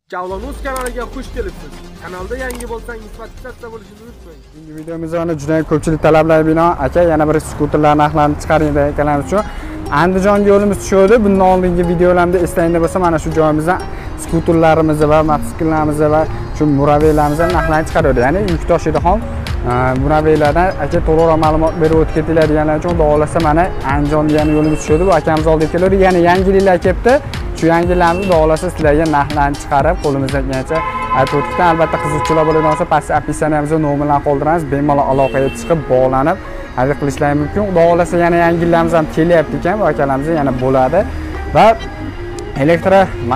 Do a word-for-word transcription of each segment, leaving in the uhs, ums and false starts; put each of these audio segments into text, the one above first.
Javlonuz kanaliga xush kelibsiz. Kanalda yangi bo'lsangiz podpisatsiya bo'lishingizni unutmang. Bugungi videomizda juda ko'pchilik talablar binoan aka yana bir skuterlar narxlarini chiqaring deganlar uchun Andijonga yo'limiz tushdi. Bundan oldingi videolarimda eslanganda bo'lsa, mana shu joyimizdan skuterlarimizni va mototsikllarimizni va shu muraveylarimizni narxlarini chiqaradi. Ya'ni yuk tashiydi ham muraveylardan aka to'liqroq ma'lumot berib o'tib ketinglar deganlar uchun xudo xolasa mana Andijonga yana yo'limiz tushdi. Bu akamiz oldiga keladi. Yana yangiliklar kelibdi. Shu yangiliklarni xudo xolasa sizlarga narxlarni chiqarib qo'limizdan kelgancha aytib o'tdik. Albatta qiziqchilar bo'ladigan bo'lsa, pastda opisiyaniyamizda nomerlarni qoldiramiz. Bemalol aloqaga chiqib bog'lanib hal qilishlari mumkin. Xudo xolasa yana yangiliklarimiz ham kelyapti ekan, bu akalarimiz yana bo'ladi. Va elektr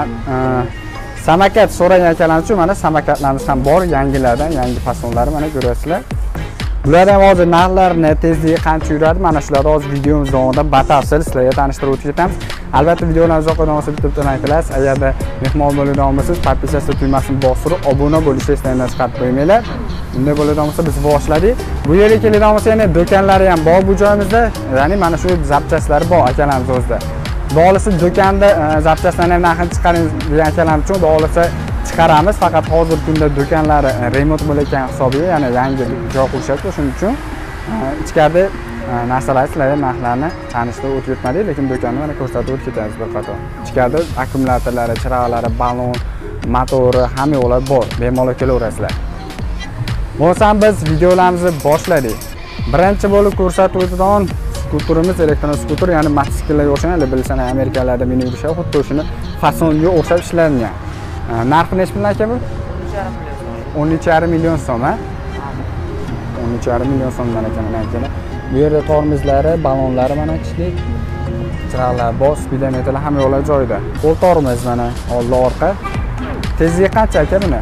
samokat so'ragan akalarimiz uchun mana samokatlarimiz ham bor, yangilardan, yangi fasonlari mana ko'rasizlar. Bularning hozir narxlarini, tezligi qancha yuradi, mana shularni hozir videomiz davomida batafsil sizlarga tanishtirib o'tib ketamiz. Albatta videolarni uzoqdan olsa bitta bitta like qilasiz. Agarda mehmon bo'ladigan bo'lsangiz, podpisatsiya tugmasini bostirib, obuna bo'lishni esdan chiqarib qo'ymanglar. Bunday bo'ladigan bo'lsa biz boshladik. Bu yerga keladigan bo'lsa, yana do'konlari ham bor bu joyimizda. Ya'ni mana shu zapchaslari bor akalarimiz o'zida. Xudo do'konda zapchaslarni ham narxini chiqaring degan akalarimiz uchun xudo chiqaramiz. Faqat hozir kunda do'konlari remont bo'layotgan hisobiga, ya'ni yangi joy qurishyapti. Shuning uchun ichkarida narsalar sizlarga narxlarni tanishtirib o'tib ketmadik, lekin do'konni mana ko'rsatib o'tib ketamiz bir qator. Ichkarida akkumulyatorlari, chiroqlari, balon, motori, hamma yo'llar bor. Bemalol kelaverasizlar. Bo'lsam biz videolarimizni boshladik. Birinchi bo'lib ko'rsatib o'tadigan skuterimiz elektron skuter, ya'ni mototsikllarga o'xshagan, bilsan Amerikalarda mini yurishadi, xuddi o'shini fasonga o'xshab ishlangan. Narxi necha pul aka bu? o'n uch yarim million so'm, ha? o'n uch yarim million so'mdan ekan mana aka. Bu yerda tormozlari, balonlari mana kichik, chiroqlar bor, speedometrlar hamma yo'llar joyida. Qo'l tormoz mana oldi orqa. Tezligi qancha aka buni?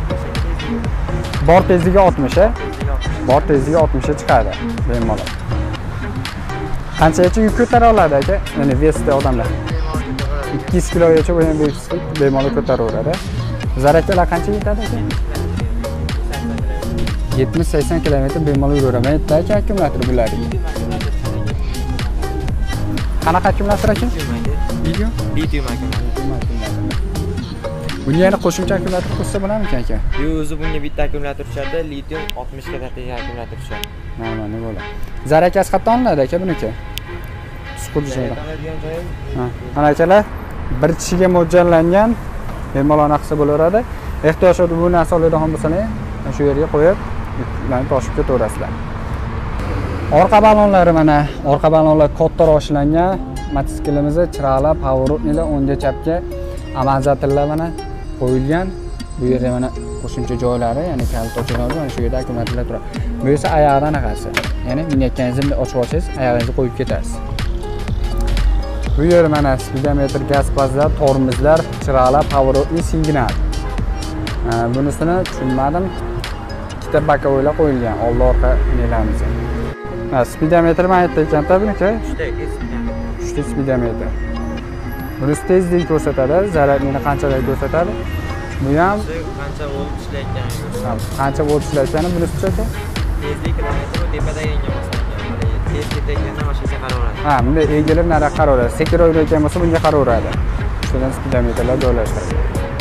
Bor tezligi oltmish, ha? Bor tezligi oltmish ga chiqadi. Bemalol. Qanchacha yuk ko'tara oladi aka? Ya'ni vesda odamlar. ikki yuz kilogacha bu ham bemalol ko'taraveradi. Zarakalar qancha yetadi aka? yetmish sakson kilometr bemalol yuraveradi. Aytdi aka akkumulyator bularga. Qanaqa akkumulyator aka? Litium? Litium akkumulyator. Bunga yana qo'shimcha akkumulyator qo'shsa bo'ladimi aka? Yo'q, o'zi bunga bitta akkumulyator tushadi, litium oltmish ga tegadigan akkumulyator tushadi. Mana nima bo'ladi. Zarakasi qayerdan olinadi aka buniki? Skuterda. Ha, mana akalar bir kishiga mo'ljallangan bemalol naqsa bo'laveradi. Ehtiyoj bo'lsa bu narsa oladigan bo'lsangiz, shu yerga qo'yib, ularni toshib ketaverasizlar. Orqa balonlari mana, orqa balonlar kattaroq ishlangan. Mototsiklimizni chiroqlar, power upnilar o'ngga chapga amortizatorlar mana qo'yilgan. Bu yerda mana qo'shimcha joylari, ya'ni kalit ochiladi, mana shu yerda akkumulyatorlar turadi. Bu esa oyog'idan aqasi. Ya'ni minayotganingizni ochib olsangiz, oyog'ingizni qo'yib ketasiz. Bu yer mana speedometr, gaz pazlar, tormozlar, chiroqlar, power upni signal. Bunisini tushunmadim. Ikkita bakovoylar qo'yilgan, oldi orqa nelarimiz. Ha, speedometr men aytdi ekan-da buniki. uchta speedometr. Bunisi tezlik ko'rsatadi, zaryadni qanchalik ko'rsatadi. Bu ham qancha volt ishlayotganini ko'rsatadi. Qancha volt ishlayotganini bunisi-chi aka? Tezlik kilometr tepadagi ega boslangan. Tezlikda ekanda mashinaga qaraveradi. Ha, bunday egilib nari qaraveradi. Sekiroq yurayotgan bo'lsa bunga qaraveradi. Shundan speedometrlar joylashtirilgan.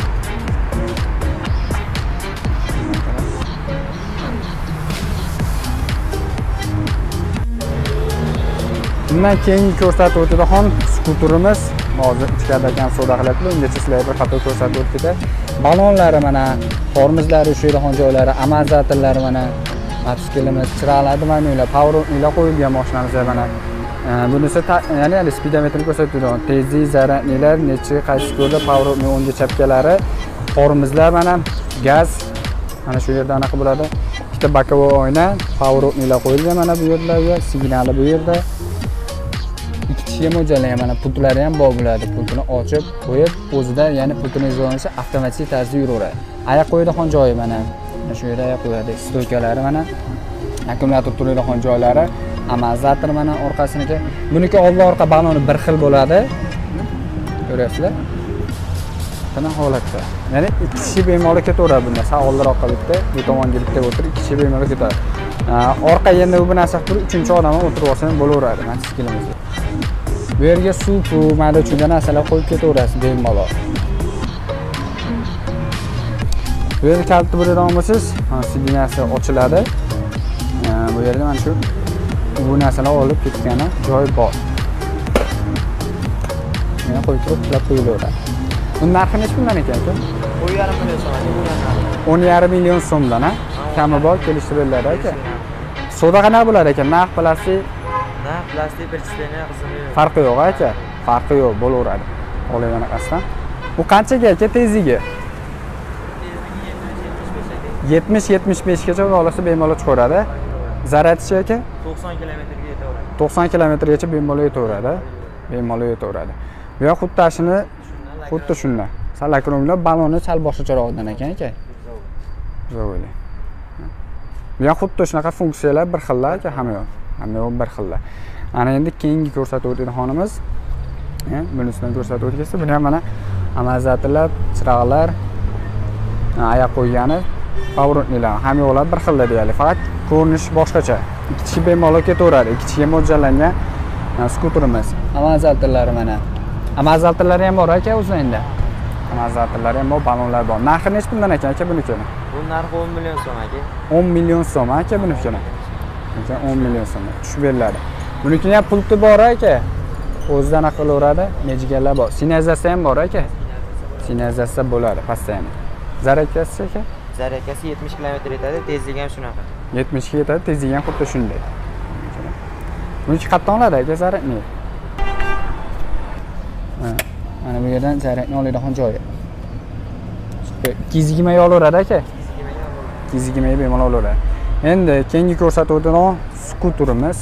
Bundan keyin ko'rsatib o'tadigan skuterimiz hozir ichkarida ham savdo qilyapti. Ungacha sizlarga bir qator ko'rsatib o'tib ketay. Balonlari mana, tormozlari, shu yerda joylari, amortizatorlari mana, mototsiklimiz, chiroqlar, nimalar, power upnilar qo'yilgan mashinamizda mana. Bunisi ya'ni speedometrni ko'rsatadi. Tezlik, zaryadnilar, necha qaysi ko'rda, power upni o'ngga chapkalari, tormozlar mana, gaz mana shu yerda anaqa bo'ladi. Ikkita bakovoy oyna, power upnilar qo'yilgan mana bu yerlarga, signali bu yerda. ikki kishiga mo'ljallangan mana pultlari ham bor bo'ladi. Pultini ochib qo'yib, o'zida ya'ni pultini izolanishi avtomatik tarzda yuraveradi. Oyoq qo'yadigan joyi mana. Mana shu yerda oyoq qo'yadi. Stoykalari mana. Akkumulyator turadigan joylari, amortizator mana orqasiniki. Buniki old orqa baloni bir xil bo'ladi. Ko'ryapsizlar? Mana holatda. Ya'ni ikki kishi bemalol ketaveradi bunda. Sal oldiroqqa bitta, bu tomonga bitta o'tirib, ikki kishi bemalol ketadi. Orqa endi bu narsa turib, uchinchi odam ham o'tirib olsa ham bo'laveradi mototsiklimiz. Bu yerga suv, mayda chunga narsalar qo'yib ketaverasiz bemalol. Bu yerda kalitni biladigan bo'lsangiz, sidinasi ochiladi. Bu yerda mana shu bu narsalar olib ketgani joy bor. Mana qo'yib turib, qulab qo'yilaveradi. Buni narxi necha puldan ekan aka? o'n yarim million so'm aka, bu narxi. o'n yarim million so'mdan, ha? Kami bor, kelishtiriladi aka. Savdo qanaqa bo'lar ekan? Narx plastik? Narx plastik perchikleniya qismi yo'q. Farqi yo'q aka. Farqi yo'q, bo'laveradi. Olayman qasdan. Bu qanchaga aka tezligi? yetmish yetmish besh gacha olsa bemalol chiqaradi. Zaratichi aka? to'qson kilometrga yetaveradi. to'qson kilometrgacha bemalol yetaveradi. Bemalol yetaveradi. Bu ham xuddi shuni xuddi shunday. Salakromlar balonni sal boshqacharoqdan ekan aka. Zo'rli. Bu ham xuddi shunaqa funksiyalar bir xillar aka, hamma yo'q. Hamma yo'q bir xillar. Ana endi keyingi ko'rsatib o'tadiganimiz, bunisidan ko'rsatib o'tgisi, buni ham mana amazatilar, chiroqlar, oyoq qo'ygani, pоворотниlar, hamma yo'qlar bir xillar deyali. Faqat ko'rinishi boshqacha. Ikki kishi bemalol ketaveradi. Ikki kishiga mo'ljallangan skuterimiz. Amazatillari mana. Amazatillari ham bor aka o'zingda. Amazatillari ham bor, balonlar bor. Narxi necha puldan ekan aka bunikini? Bu narxi o'n million so'm aka. o'n million so'm aka bunikini. Aka o'n million so'm tushib beriladi. Bunikini ham pulti bor aka. O'zidan qilaveradi, mejiganlar bor. Sinazasi ham bor aka. Sinazasi bo'ladi pastdan. Zarakasi aka? Zarakasi yetmish kilometr yetadi, tezligi ham shunaqa. yetmish ga yetadi, tezligi ham xuddi shunday. Buniki qatdan oladi aka zarakni. Mana bu yerdan zarakni oladigan joyi. ikki yuz yigirma olaveradi aka. ikki yuz yigirma bemalol olaveradi. Endi keyingi ko'rsatib o'tadigan skuterimiz.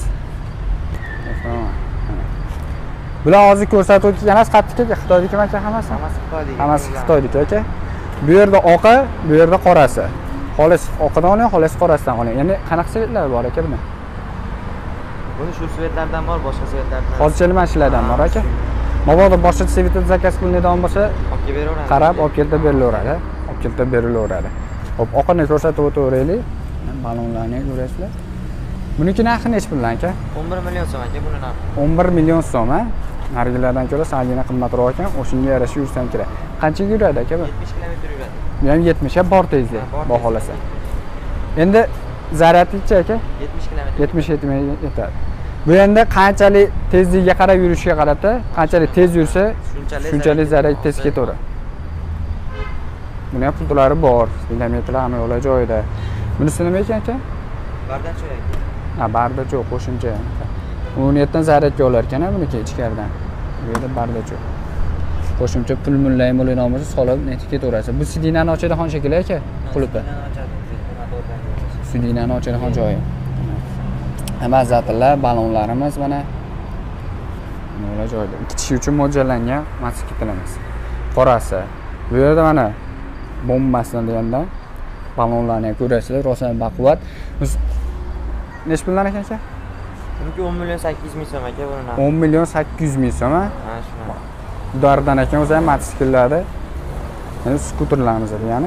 Bular hozir ko'rsatib o'tganimiz qattiq aka, Xitoyniki aka hammasi. Hammasi Xitoyniki. Hammasi Xitoyniki aka. Bu yerda oqi, bu yerda qorasi. Xolis oqidan oling, xolis qorasidan oling. Ya'ni qanaqa svetlar bor aka buni? Buni shu svetlardan bor, boshqa svetlardan. Hozircha mana shulardan bor aka. Mabodo boshqa svetni zakaz qilinadigan bo'lsa, olib kelib beraveradi. qarab olib kelib berilaveradi. Olib kelib berilaveradi. Hop, oqini ko'rsatib o'taveraylik. Balonlarni ko'rasizlar. Buniki narxi necha puldan aka? o'n bir million so'm aka buni narxi. o'n bir million so'm, ha? Narigilardan ko'ra salgina qimmatroq ekan, o'shunga yarasha yursam kerak. Qanchaga yuradi aka bu? yetmish kilometr yuradi. Bu ham yetmish ga bor tezlik, bor xohlasa. Endi zaraticha aka yetmish kilometr. yetmish yetmay yetadi. Bu endi qanchalik tezligiga qarab yurishiga qarabda, qanchalik tez yursa, shunchalik zarar tez ketaveradi. Buni ham pultlari bor, kilometrlar hamma yo'lar joyida. Bunisi nima ekan aka? Bardan cho'yak. Ha, bardacho qo'shimcha. o'n yetti dan zaryadga olar ekan buniki ichkaridan. Bu yerda bardacho. Qo'shimcha pul mullayim bo'ladigan bo'lsa, solib netib ketaverasiz. Bu sidinani ochadigan shekilli aka, qulpi. Sidinani ochadigan joyi. Amazatlar, balonlarimiz mana mana joyda. Ikki kishi uchun mo'ljallangan mototsiklimiz. Qorasi. Bu yerda mana bombasidan deganda balonlarni ko'rasizlar, rosa baquvvat. Necha puldan ekan aka? Buniki o'n million sakkiz yuz ming so'm aka buni narxi. o'n million sakkiz yuz ming so'm, ha? Ha, shunaqa. Dardan ekan o'zi ham mototsikllarda. Endi skuterlarimiz ya'ni.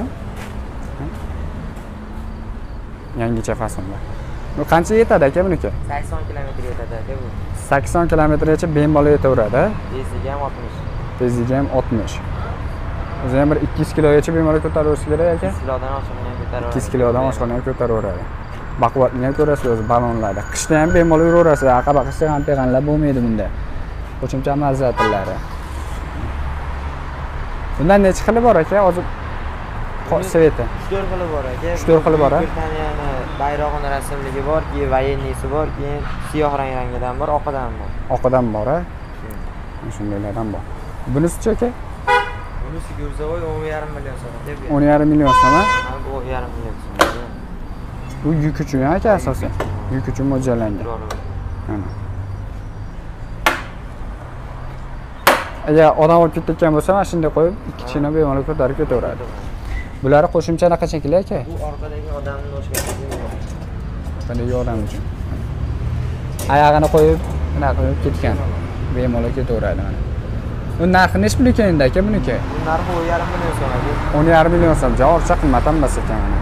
Yangicha faslda. Bu qancha yetadi aka buniki? sakson kilometr yetadi aka bu. sakson kilometrgacha bemalol yetaveradi. Tezligi ham oltmish. Tezligi ham oltmish. O'zi ham bir ikki yuz kilogacha bemalol ko'taraversa kerak aka. ikki yuz kilodan oshiqni ham ko'taraveradi. ikki yuz kilodan oshiqni ham ko'taraveradi. Baquvvatni ham ko'rasiz o'zi balonlarda. Qishda ham bemalol yuraverasiz. Aqaba qishda ham peg'anlar bo'lmaydi bunda. Qo'shimcha mazatillari. Bundan necha xili bor aka? Hozir sveti. uch to'rt xili bor aka. uch to'rt xili bor, ha? Britaniyani bayrog'ini rasmligi bor, keyin vayennisi bor, keyin siyoh rangidan bor, oqidan bor. Oqidan bor, ha? Shundaylardan bor. Bunisi-chi aka? Bunisi Gurzovoy o'n yarim million so'm deb. o'n yarim million so'm, ha? Ha, bu o'n yarim million so'm. Bu yuk uchun aka asosan. Yuk uchun mo'ljallangan. Mana. Agar odam olib ketayotgan bo'lsa, mana shunday qo'yib, ikki kishini bemalol ko'tarib ketaveradi. Bular qo'shimcha naqa shekilli aka? Bu orqadagi odamning o'shqasi. Orqadagi odam uchun. Oyog'ini qo'yib, nima qilib ketgan. Bemalol ketaveradi mana. Bu narxi necha pul ekan endi aka buniki? Bu narxi o'n yarim million so'm aka. o'n yarim million so'm. Javob qimmat emas ekan mana.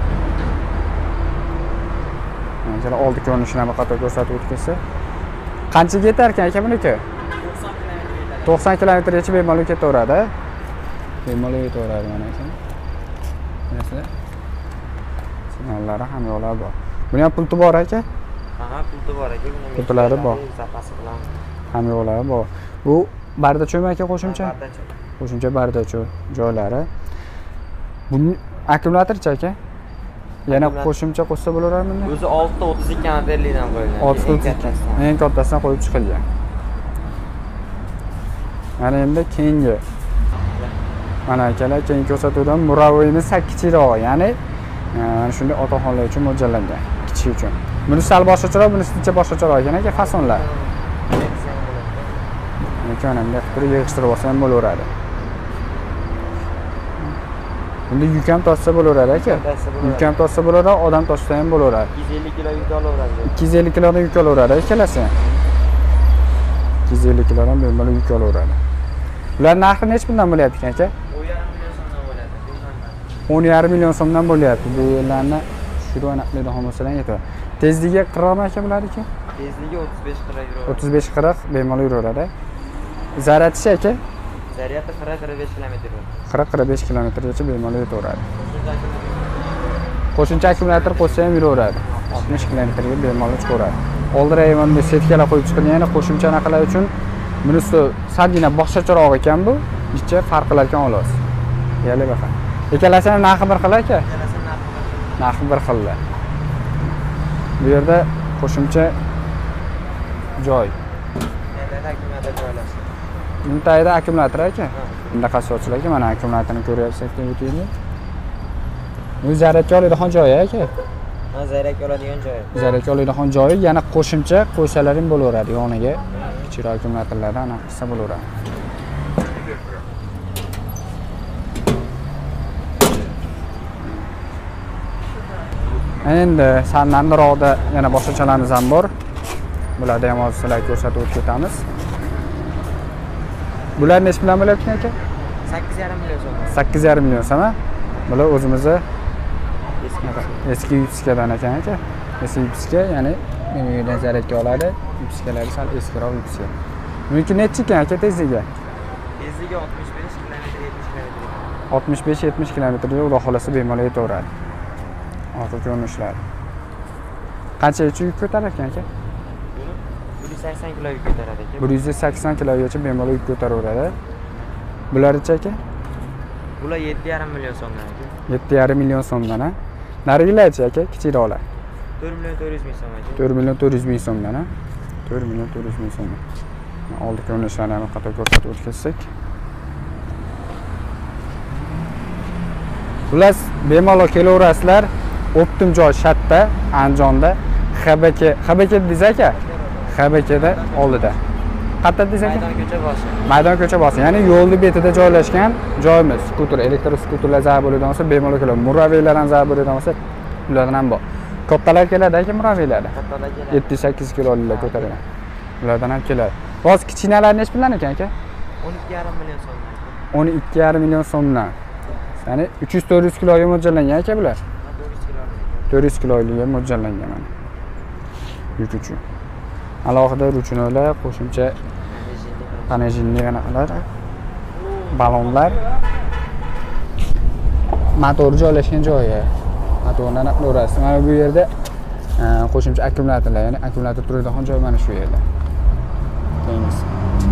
Mana oldi ko'rinishini bir qator ko'rsatib o'tgansa. Qanchaga yetar ekan aka buniki? to'qson kilometrgacha bemalol ketaveradi. Bemalol ketaveradi mana ekan. ko'rasizlar. Signallari ham yo'llar bor. Buni ham pulti bor aka? Aha, pulti bor aka. Buni Pultlari bor. Zapasi bilan. Ham yo'llar bor. Bu bardacho'mi aka qo'shimcha? Bardacho. Qo'shimcha bardacho joylari. Buni akkumulyatorchi aka? Yana qo'shimcha qo'shsa bo'lavermi? O'zi olti o'ttiz ikki amperlikdan qo'yilgan. olti o'ttiz ikki. Eng kattasidan qo'yib chiqilgan. Mana endi keyingi. Mana akalar keyingi ko'rsatuvdan muraviyimiz kichikroq, ya'ni mana shunday otaxonlar uchun mo'ljallangan, kichik uchun. Buni sal boshqacharoq, bunisicha boshqacharoq ekan aka fasonlar. Mana bunday qilib yig'ishtirib olsa ham bo'laveradi. Bunda yuk ham toshsa bo'laveradi aka. Yuk ham toshsa bo'laveradi, odam toshsa ham bo'laveradi. ikki yuz ellik kilo yuk olaveradi. ikki yuz ellik kilodan yuk olaveradi ikkalasi. ikki yuz ellik kilodan bemalol yuk olaveradi. Ular narxi nech bundan bo'lyapti ekan aka? o'n yarim million so'mdan bo'lyapti. Bu yerlarni shuru aniqlaydi olmasalar yetadi. Tezligi qirqmi aka bularniki? Tezligi o'ttiz besh qirq yuraveradi. o'ttiz besh qirq bemalol yuraveradi. Zaryadishi aka? Zaryadi qirq qirq besh kilometr yuradi. qirq qirq besh kilometrgacha bemalol yetaveradi. Qo'shimcha akkumulyator qo'shsa ham yuraveradi. oltmish kilometrga bemalol chiqaveradi. Oldirayam bunday setkalar qo'yib chiqilgan, yana qo'shimcha anaqalar uchun bunisi salgina boshqacharoq ekan bu. Ichcha farq qilar ekan xolos. Yali baqa. Ikkalasining narxi bir xil aka? Narxi bir xil. Bu yerda qo'shimcha joy. Endi akkumulyator joylashdi. Buntayda akkumulyator aka. Bunda qassochlar aka, mana akkumulyatorni ko'ryapsiz o'taylik. Bu zaryadga oladigan joyi aka. Ha, zaryadga oladigan joyi. Zaryadga oladigan joyi, yana qo'shimcha qo'shalaring bo'laveradi yoniga. Kichikroq akkumulyatorlardan aniq qilsa bo'laveradi. Endi sananroqda yana boshqachalarimiz ham bor. Bularda ham hozir sizlarga ko'rsatib o'tib ketamiz. Bular nech bilan bo'lyapti aka? sakkiz yarim million so'm. sakkiz yarim million so'm. Bular o'zimizda eski Yupskadan ekan aka. Eski Yupska, ya'ni menga zaryadga oladi. Yupskalari sal eskiroq Yupska. Buniki nechi ekan aka tezligi? Tezligi oltmish besh kilometr yetmish kilometr. oltmish besh yetmish kilometrga xudo xolasa bemalol yetaveradi. Orqa ko'rinishlari. Qanchacha yuk ko'tarar ekan aka? bir yuz sakson kilo yuk ko'taradi aka. bir yuz sakson kilogacha bemalol yuk ko'taraveradi. Bularchi aka? Bular yetti yarim million so'mdan aka. yetti yarim million so'mdan ha. Narigilarchi aka, kichikroqlar. to'rt million to'rt yuz ming so'm aka. to'rt million to'rt yuz ming so'mdan ha. to'rt million to'rt yuz ming so'mdan. Oldi ko'rinishlarni ham qator ko'rsatib o'tsak. Ular bemalol kelaverasizlar. Optim joy Shatda, Andijonda, X B K, X B K deysiz aka? X B Kda oldida. Qayerda deysiz aka? Maydon ko'cha boshi. Maydon ko'cha boshi, ya'ni yo'lning betida joylashgan joyimiz. Skuter, elektr skuterlar zarar bo'ladigan bo'lsa bemalol keladi. Muraviylar ham zarar bo'ladigan bo'lsa ulardan ham bor. Kattalar keladi aka muraviylarda. Kattalar keladi. yetti sakkiz kiloliklar ko'taradi. Ulardan ham keladi. Hozir kichkinalar nech bilan ekan aka? o'n ikki yarim million so'm. o'n ikki yarim million so'mdan. Ya'ni uch yuz to'rt yuz kiloga mo'ljallangan aka bular. to'rt yuz kiloga mo'ljallangan mana. Yuk uchun. Alohida ruchnolar, qo'shimcha panejinli qanaqalar, balonlar, motor joylashgan joyi. Motorni aniqlaysiz. Mana bu yerda qo'shimcha akkumulyatorlar, ya'ni akkumulyator turadigan joy mana shu yerda. Keyingisi.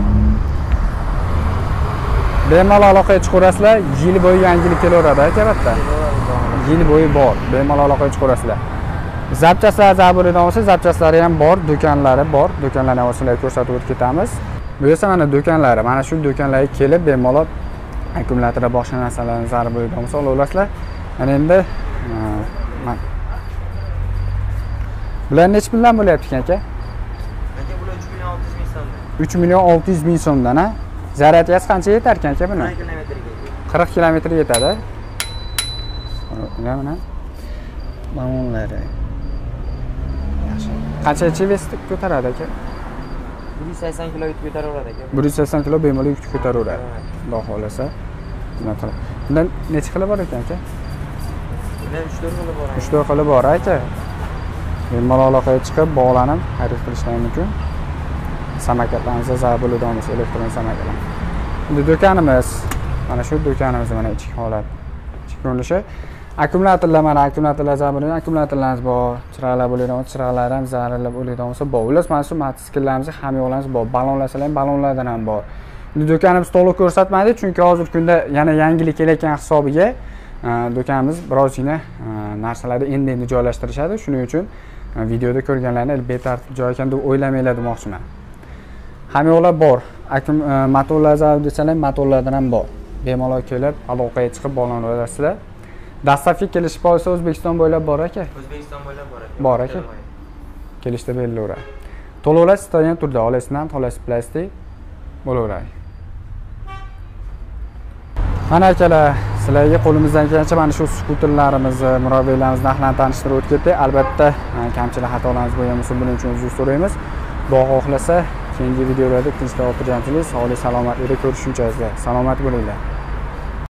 Bemalol aloqaga chiqarasizlar, yil bo'yi yangilik kelaveradi aka bitta. Yil bo'yi bor, bemalol aloqaga chiqarasizlar. Zapchastlar zarar bo'ladigan bo'lsa, zapchastlari ham bor, do'konlari bor. Do'konlarni sizlarga ko'rsatib o'tib ketamiz. Bu esa mana do'konlari, mana shu do'konlarga kelib bemalol akkumulyatorda boshqa narsalarni zarar bo'ladigan bo'lsa olasizlar. Mana endi bular nech puldan bo'lyapti ekan aka? Aka bular uch million olti yuz ming so'mdan. uch million olti yuz ming so'mdan ha. Zaryadasi qancha yetar ekan aka buni? qirq kilometrga. qirq kilometr yetadi. Mana balonlari. Yaxshi. Qanchacha vest ko'taradi aka? bir yuz sakson kilo yuk ko'taraveradi aka. bir yuz sakson kilo bemalol yuk ko'taraveradi. Xudo xolasa. Bundan necha xili bor ekan aka? Bundan uch to'rt xili bor. uch to'rt xili bor aka. Bemalol aloqaga chiqib, bog'lanib, xarid qilishlari mumkin. Samolyotlarimizda zarar bo'ladigan bo'lsa, elektron samolyotlar. Endi do'konimiz, mana shu do'konimiz mana ichki holat. Ichki ko'rinishi. Akkumulyatorlar mana akkumulyatorlar zamonaviy akkumulyatorlarimiz bor. Chiroqlar bo'ladigan, chiroqlar ham zararlab bo'ladigan bo'lsa bor. Ular mana shu mototsikllarimiz ham yo'qlarimiz bor. Ballonlarsalar ham ballonlardan ham bor. Do'konimiz to'liq ko'rsatmadik, chunki hozirgi kunda yana yangilik kelayotgan hisobiga do'konimiz birozgina narsalarni endi-endi joylashtirishadi. Shuning uchun videoda ko'rganlarni betartib joy ekan deb o'ylamanglar demoqchiman. Hamyoqlar bor. Akum motorlar zarar desalar, motorlardan ham bor. Bemalol kelib, aloqaga chiqib bog'lana olasizlar. Dastavka kelishib qolsa O'zbekiston bo'ylab bor aka. O'zbekiston bo'ylab bor aka. Bor aka. Kelishda berilaveradi. To'lovlar istalgan turda olasiz-dan, olasiz plastik bo'laveradi. Mana akalar, sizlarga qo'limizdan kelgancha mana shu skuterlarimizni, murabbiylarimizni narxlarini tanishtirib o'tib ketdik. Albatta, kamchilik xatolarimiz bo'lgan bo'lsa, buning uchun uzr so'raymiz. Xudo xohlasa, keyingi videolarda tinchlik, xotirjamchilik, sog'lik, salomatlikda ko'rishguncha salomat bo'linglar.